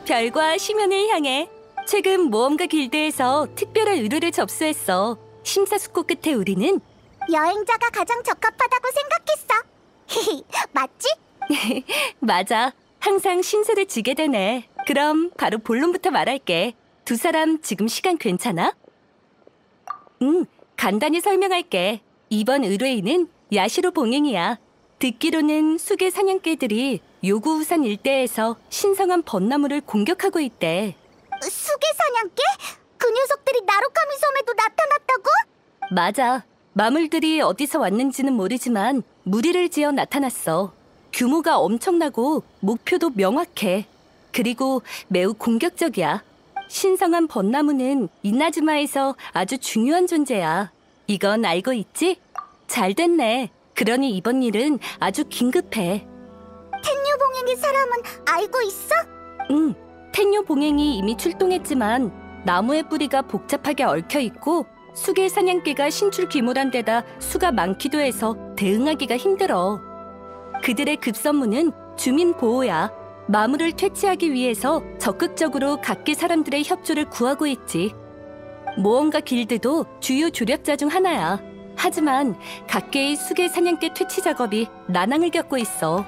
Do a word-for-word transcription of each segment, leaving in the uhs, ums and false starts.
별과 심연을 향해. 최근 모험가 길드에서 특별한 의뢰를 접수했어. 심사숙고 끝에 우리는 여행자가 가장 적합하다고 생각했어. 맞지? 맞아. 항상 신세를 지게 되네. 그럼 바로 본론부터 말할게. 두 사람 지금 시간 괜찮아? 응, 간단히 설명할게. 이번 의뢰인은 야시로 봉행이야. 듣기로는 수계 사냥개들이 요구우산 일대에서 신성한 벚나무를 공격하고 있대. 수계 사냥개? 그 녀석들이 나루카미 섬에도 나타났다고? 맞아. 마물들이 어디서 왔는지는 모르지만 무리를 지어 나타났어. 규모가 엄청나고 목표도 명확해. 그리고 매우 공격적이야. 신성한 벚나무는 이나즈마에서 아주 중요한 존재야. 이건 알고 있지? 잘 됐네. 그러니 이번 일은 아주 긴급해. 텐류 봉행의 사람은 알고 있어? 응, 텐류 봉행이 이미 출동했지만 나무의 뿌리가 복잡하게 얽혀있고 수계 사냥개가 신출 귀몰한 데다 수가 많기도 해서 대응하기가 힘들어. 그들의 급선무는 주민 보호야. 마물을 퇴치하기 위해서 적극적으로 각계 사람들의 협조를 구하고 있지. 모험가 길드도 주요 조력자 중 하나야. 하지만 각계의 수계 사냥개 퇴치 작업이 난항을 겪고 있어.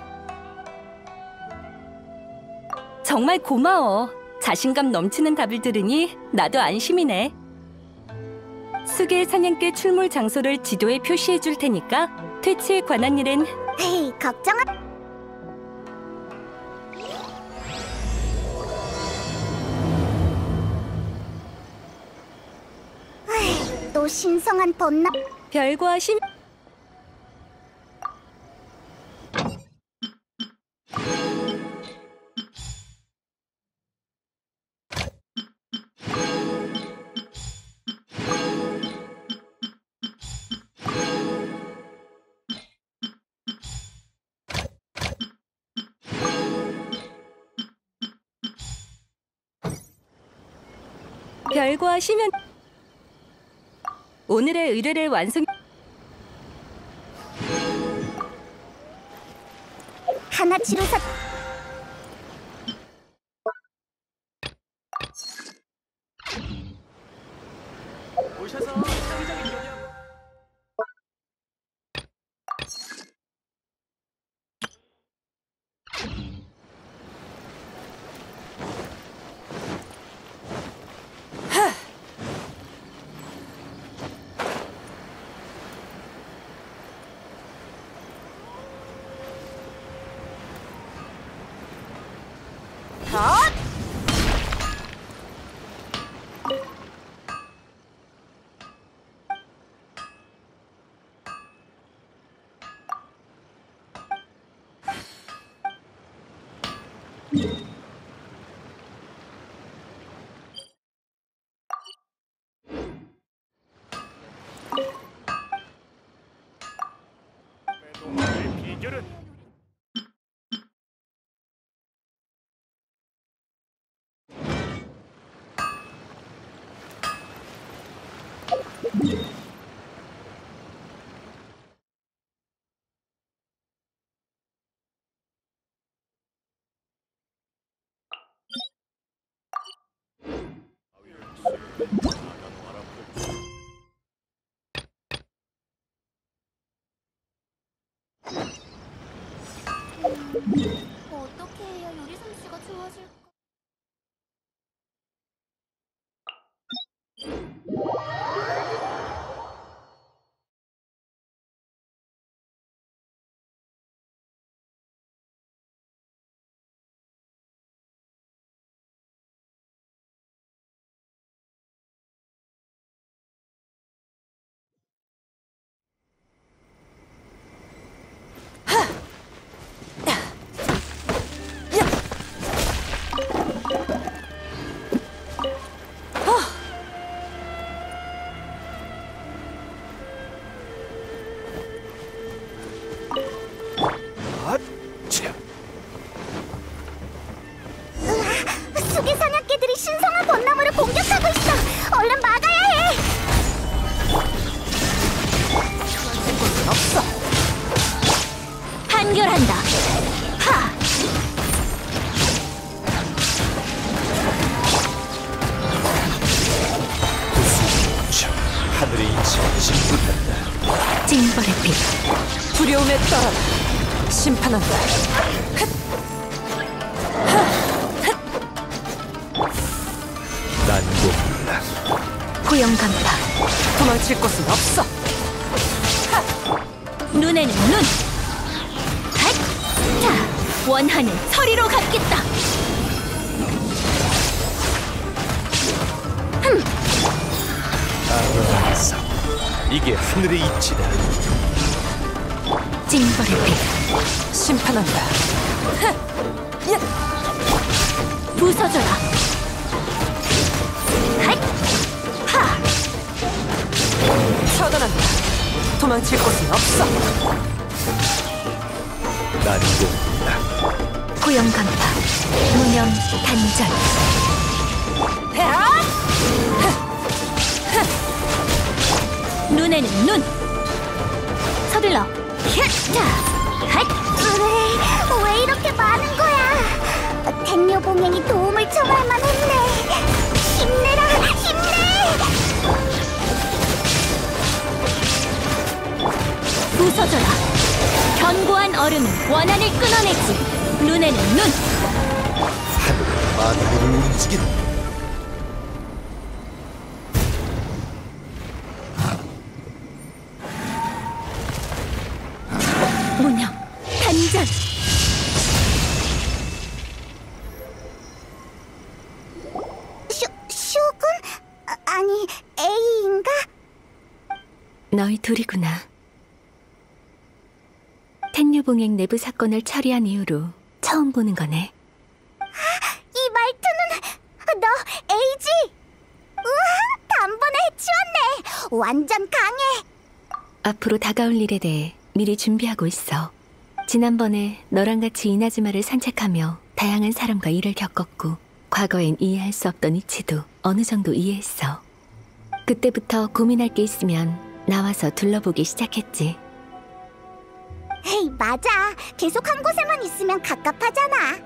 정말 고마워. 자신감 넘치는 답을 들으니 나도 안심이네. 수계 사냥개 출몰 장소를 지도에 표시해 줄 테니까 퇴치에 관한 일은 에이, 걱정하... 에이, 또 신성한 벚나... 별과 심... 별과 심연... 오늘의 의뢰를 완성... 하나치로사... 오셔서 창의적인 요리하고 매동의 비결은 어떻게 해야 요리 솜씨가 좋아질까? 하늘의 이치 진군한다. 징벌의 빛, 두려움에 떨어라. 심판한다. 난고불락 고용 간파, 도망칠 곳은 없어. 눈에는 눈! 핫! 자, 원하는 서리로 갚겠다! 아로라에서 이게 하늘의 이치다. 징벌의 빛, 심판한다. 부서져라! 핫! 하! 처단한다. 도망칠 곳은 없어. 난고불락 고용 간파, 무념 단절. 눈에는 눈! 서둘러! 자! 핫! 왜, 왜 이렇게 많은 거야? 텐녀 봉행이 도움을 청할 만했네. 힘내라, 힘내! 부서져라! 견고한 얼음은 원한을 끊어내지! 눈에는 눈! 하늘의 만물을 움직인다. 무념! 단전! 슈, 슈군? 아, 아니, A인가? 너희 둘이구나. 텐유봉행 내부 사건을 처리한 이후로 처음 보는 거네. 이 말투는 너 A지? 우와, 단번에 해치웠네. 완전 강해. 앞으로 다가올 일에 대해 미리 준비하고 있어. 지난번에 너랑 같이 이나즈마를 산책하며 다양한 사람과 일을 겪었고 과거엔 이해할 수 없던 이치도 어느 정도 이해했어. 그때부터 고민할 게 있으면 나와서 둘러보기 시작했지. 에이, 맞아. 계속 한 곳에만 있으면 갑갑하잖아.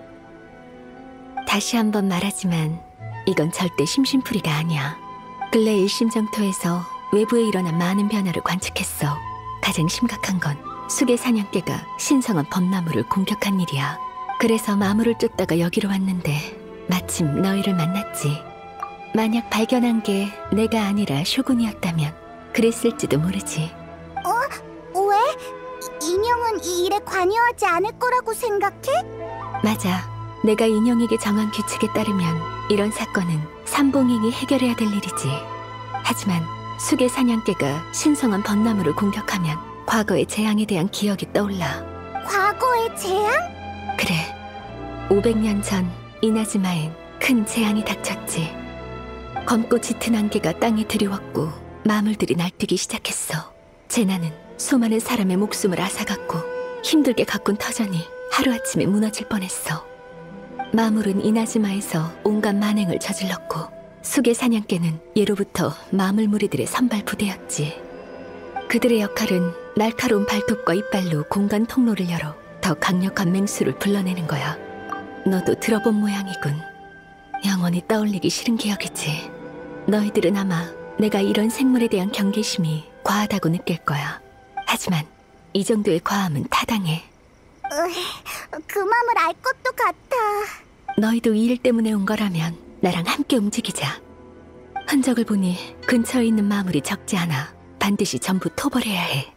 다시 한번 말하지만 이건 절대 심심풀이가 아니야. 근래 일심정토에서 외부에 일어난 많은 변화를 관측했어. 가장 심각한 건 수계 사냥개가 신성한 범나무를 공격한 일이야. 그래서 마물을 쫓다가 여기로 왔는데 마침 너희를 만났지. 만약 발견한 게 내가 아니라 쇼군이었다면 그랬을지도 모르지. 어? 왜? 이- 인형은 이 일에 관여하지 않을 거라고 생각해? 맞아. 내가 인형에게 정한 규칙에 따르면 이런 사건은 삼봉행이 해결해야 될 일이지. 하지만 수계 사냥개가 신성한 벚나무를 공격하면 과거의 재앙에 대한 기억이 떠올라. 과거의 재앙? 그래. 오백 년 전 이나즈마엔 큰 재앙이 닥쳤지. 검고 짙은 안개가 땅에 들이웠고 마물들이 날뛰기 시작했어. 재난은 수많은 사람의 목숨을 앗아갔고 힘들게 가꾼 터전이 하루아침에 무너질 뻔했어. 마물은 이나즈마에서 온갖 만행을 저질렀고 수계 사냥개는 예로부터 마물 무리들의 선발 부대였지. 그들의 역할은 날카로운 발톱과 이빨로 공간 통로를 열어 더 강력한 맹수를 불러내는 거야. 너도 들어본 모양이군. 영원히 떠올리기 싫은 기억이지. 너희들은 아마 내가 이런 생물에 대한 경계심이 과하다고 느낄 거야. 하지만 이 정도의 과함은 타당해. 으이, 그 맘을 알 것도 같아. 너희도 이 일 때문에 온 거라면 나랑 함께 움직이자. 흔적을 보니 근처에 있는 마물이 적지 않아. 반드시 전부 토벌해야 해.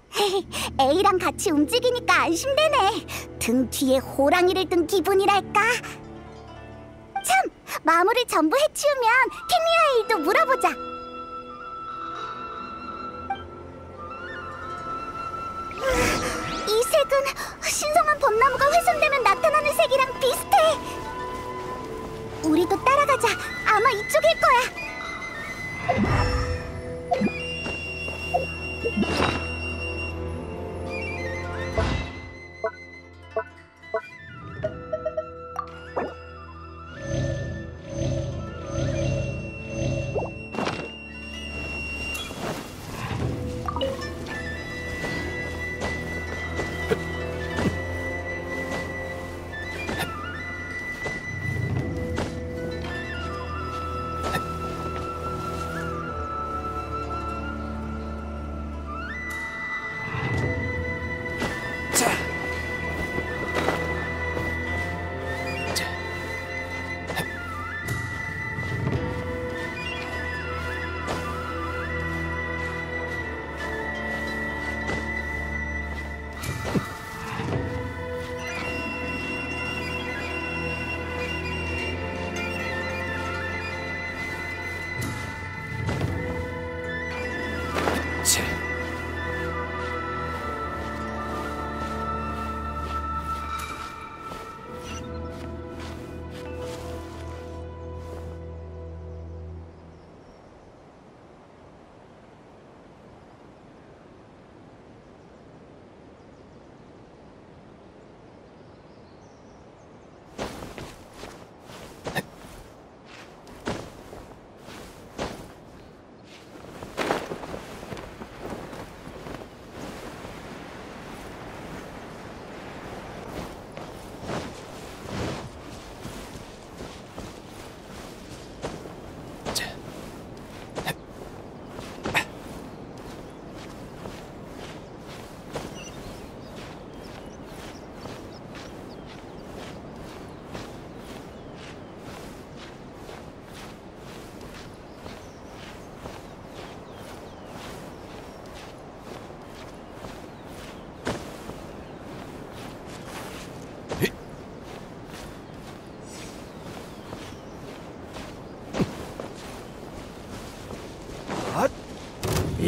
A랑 같이 움직이니까 안심되네. 등 뒤에 호랑이를 든 기분이랄까. 참, 마물을 전부 해치우면 케미아 일도 물어보자. 이 색은 신성한 벚나무가 훼손되면 나타나는 색이랑 비슷해. 우리도 따라가자. 아마 이쪽일 거야.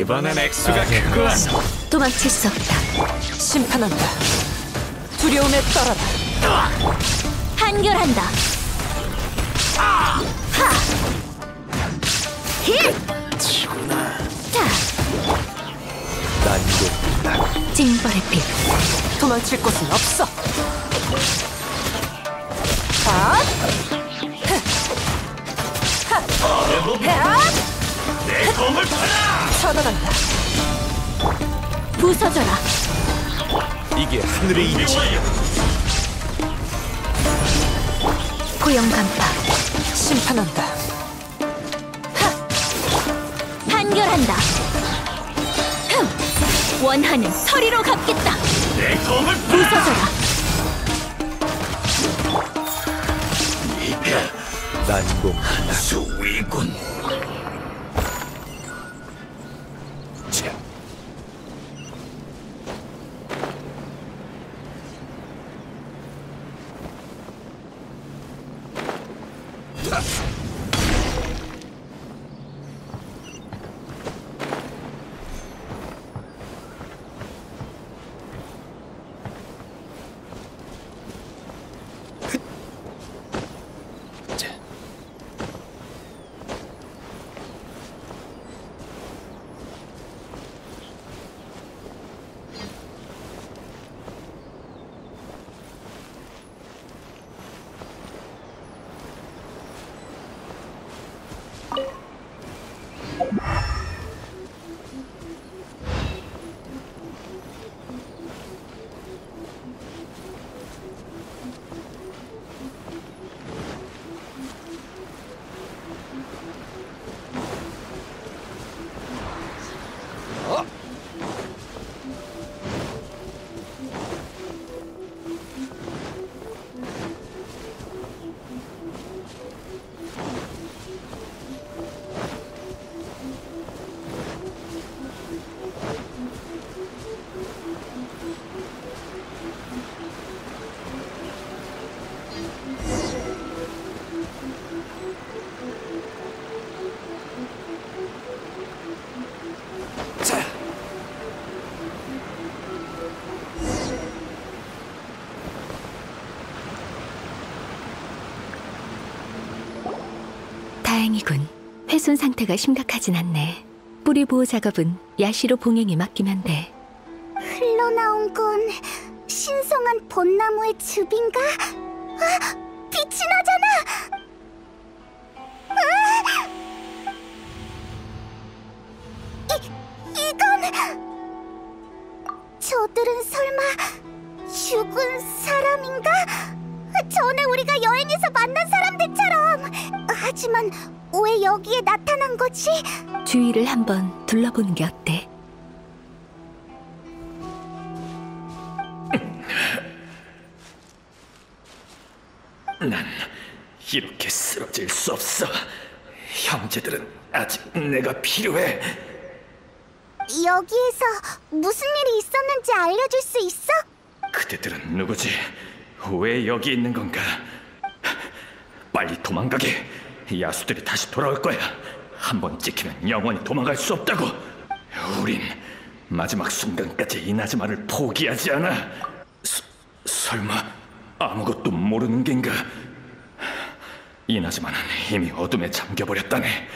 이번엔 액수가 크군. 도망칠 수 없다. 심판한다. 두려움에 떨어라. 판결한다. 하! 힐! 자, 난공불락. 징벌의 빛. 도망칠 곳은 없어. 아! 내 검을 받아. 처단한다. 부서져라. 이게 하늘의 이치다. 포영 간파. 심판한다. 판결한다. 흠! 원하는 서리로 갚겠다. 내 검을 부서져라. 난공불락. 수위군. 자, 자. 다행이군. 훼손 상태가 심각하진 않네. 뿌리 보호 작업은 야시로 봉행이 맡기면 돼. 흘러나온 건 신성한 벚나무의 즙인가? 아, 빛이 나잖아! 아! 이, 이건... 저들은 설마 죽은 사람인가? 전에 우리가 여행에서 만난 사람들처럼! 하지만 왜 여기에 나타난 거지? 주위를 한번 둘러보는 게 어때? 난 이렇게 쓰러질 수 없어. 형제들은 아직 내가 필요해. 여기에서 무슨 일이 있었는지 알려줄 수 있어? 그대들은 누구지? 왜 여기 있는 건가? 빨리 도망가게. 야수들이 다시 돌아올 거야. 한번 찍히면 영원히 도망갈 수 없다고. 우린 마지막 순간까지 이나즈마를 포기하지 않아. 서, 설마 아무것도 모르는 겐가? 이나즈마는 이미 어둠에 잠겨버렸다네.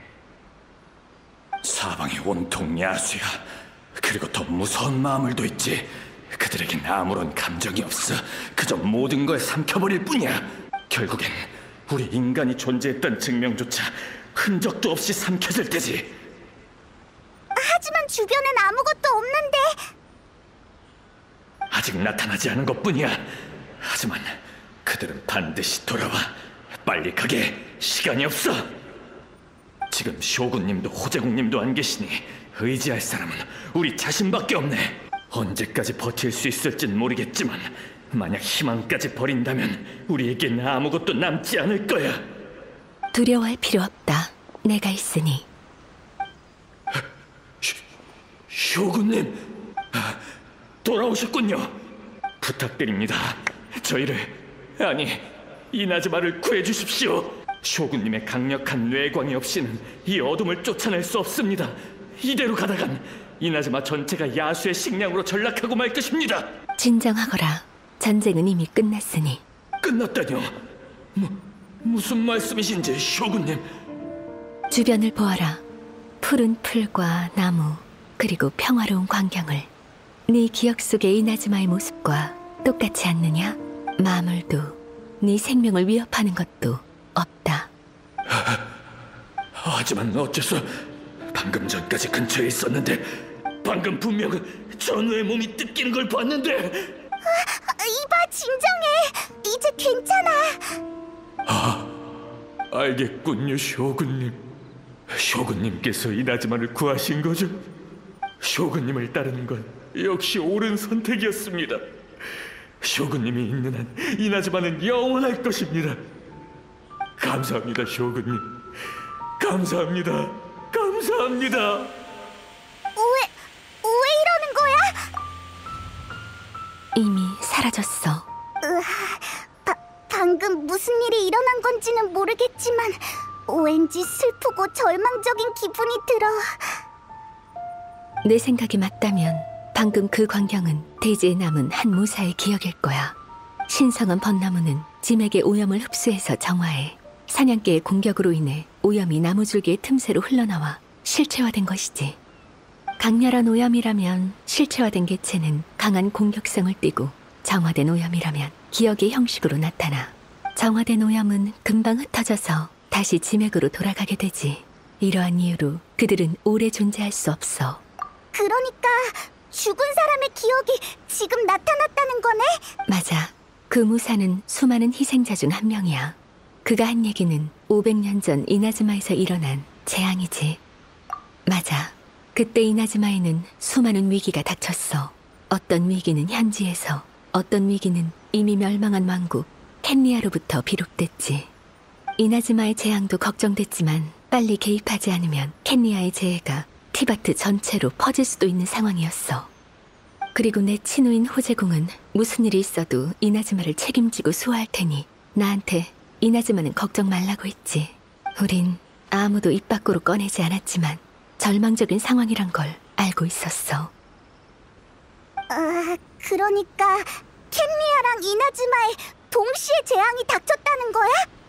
사방이 온통 야수야. 그리고 더 무서운 마물도 있지. 그들에겐 아무런 감정이 없어. 그저 모든 걸 삼켜버릴 뿐이야. 결국엔 우리 인간이 존재했던 증명조차 흔적도 없이 삼켜질 테지. 하지만 주변엔 아무것도 없는데. 아직 나타나지 않은 것뿐이야. 하지만 그들은 반드시 돌아와. 빨리 가게. 시간이 없어. 지금 쇼군님도 호제국님도 안 계시니 의지할 사람은 우리 자신밖에 없네. 언제까지 버틸 수 있을진 모르겠지만 만약 희망까지 버린다면 우리에겐 아무것도 남지 않을 거야. 두려워할 필요 없다. 내가 있으니. 쇼, 쇼군님, 아, 돌아오셨군요. 부탁드립니다. 저희를, 아니, 이나즈마를 구해주십시오. 쇼군님의 강력한 뇌광이 없이는 이 어둠을 쫓아낼 수 없습니다. 이대로 가다간 이나즈마 전체가 야수의 식량으로 전락하고 말 것입니다. 진정하거라. 전쟁은 이미 끝났으니. 끝났다뇨? 뭐, 무슨 말씀이신지, 쇼군님. 주변을 보아라. 푸른 풀과 나무, 그리고 평화로운 광경을. 네 기억 속의 이나즈마의 모습과 똑같지 않느냐? 마물도, 네 생명을 위협하는 것도 없다. 하지만 어째서 방금 전까지 근처에 있었는데, 방금 분명 전우의 몸이 뜯기는 걸 봤는데. 이봐, 진정해. 이제 괜찮아. 아, 알겠군요, 쇼군님. 쇼군님께서 이나즈마를 구하신 거죠? 쇼군님을 따르는 건 역시 옳은 선택이었습니다. 쇼군님이 있는 한 이나즈마는 영원할 것입니다. 감사합니다, 쇼군님. 감사합니다. 감사합니다. 왜, 왜 이러는 거야? 이미 사라졌어. 으아, 바, 방금 무슨 일이 일어난 건지는 모르겠지만 왠지 슬프고 절망적인 기분이 들어. 내 생각이 맞다면 방금 그 광경은 대지에 남은 한 무사의 기억일 거야. 신성한 벚나무는 짐에게 오염을 흡수해서 정화해 사냥개의 공격으로 인해 오염이 나무줄기의 틈새로 흘러나와 실체화된 것이지. 강렬한 오염이라면 실체화된 개체는 강한 공격성을 띠고, 정화된 오염이라면 기억의 형식으로 나타나. 정화된 오염은 금방 흩어져서 다시 지맥으로 돌아가게 되지. 이러한 이유로 그들은 오래 존재할 수 없어. 그러니까 죽은 사람의 기억이 지금 나타났다는 거네? 맞아. 그 무사는 수많은 희생자 중 한 명이야. 그가 한 얘기는 오백 년 전 이나즈마에서 일어난 재앙이지. 맞아. 그때 이나즈마에는 수많은 위기가 닥쳤어. 어떤 위기는 현지에서, 어떤 위기는 이미 멸망한 왕국 켄리아로부터 비롯됐지. 이나즈마의 재앙도 걱정됐지만 빨리 개입하지 않으면 켄리아의 재해가 티바트 전체로 퍼질 수도 있는 상황이었어. 그리고 내 친우인 호제공은 무슨 일이 있어도 이나즈마를 책임지고 수호할 테니 나한테 이나즈마는 걱정 말라고 했지. 우린 아무도 입 밖으로 꺼내지 않았지만 절망적인 상황이란 걸 알고 있었어. 아, 그러니까 켄리아랑 이나즈마에 동시에 재앙이 닥쳤다는 거야?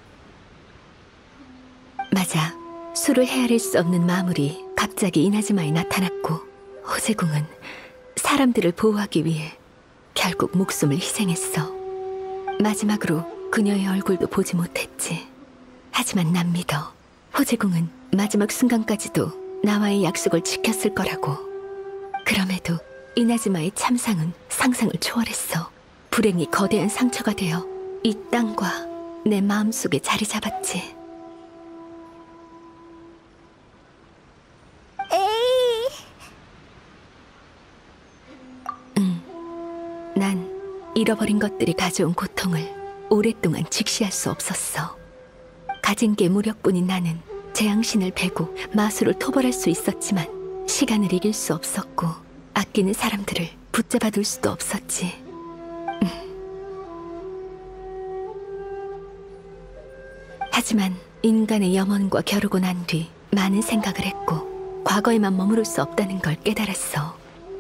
맞아. 수를 헤아릴 수 없는 마물이 갑자기 이나즈마에 나타났고, 호제공은 사람들을 보호하기 위해 결국 목숨을 희생했어. 마지막으로 그녀의 얼굴도 보지 못했지. 하지만 난 믿어. 호제공은 마지막 순간까지도 나와의 약속을 지켰을 거라고. 그럼에도 이나즈마의 참상은 상상을 초월했어. 불행이 거대한 상처가 되어 이 땅과 내 마음속에 자리 잡았지. 에이. 응. 난 잃어버린 것들이 가져온 고통을 오랫동안 직시할 수 없었어. 가진 게 무력뿐인 나는 재앙신을 베고 마술을 토벌할 수 있었지만 시간을 이길 수 없었고 아끼는 사람들을 붙잡아둘 수도 없었지. 음. 하지만 인간의 염원과 겨루고 난 뒤 많은 생각을 했고 과거에만 머무를 수 없다는 걸 깨달았어.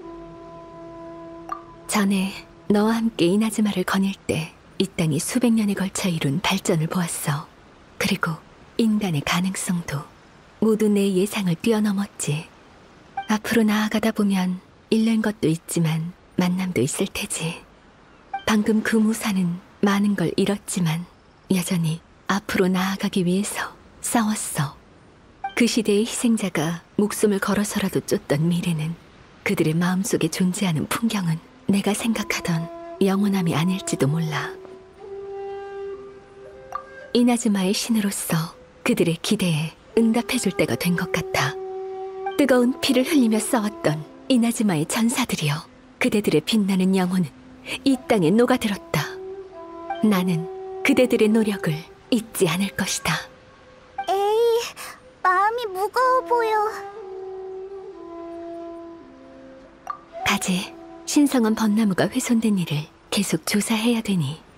전에 너와 함께 이나즈마를 거닐 때 이 땅이 수백 년에 걸쳐 이룬 발전을 보았어. 그리고 인간의 가능성도 모두 내 예상을 뛰어넘었지. 앞으로 나아가다 보면 잃는 것도 있지만 만남도 있을 테지. 방금 그 무사는 많은 걸 잃었지만 여전히 앞으로 나아가기 위해서 싸웠어. 그 시대의 희생자가 목숨을 걸어서라도 쫓던 미래는, 그들의 마음속에 존재하는 풍경은 내가 생각하던 영원함이 아닐지도 몰라. 이나즈마의 신으로서 그들의 기대에 응답해줄 때가 된 것 같아. 뜨거운 피를 흘리며 싸웠던 이나즈마의 전사들이여, 그대들의 빛나는 영혼은 이 땅에 녹아들었다. 나는 그대들의 노력을 잊지 않을 것이다. 에이, 마음이 무거워 보여. 가지, 신성한 벚나무가 훼손된 일을 계속 조사해야 되니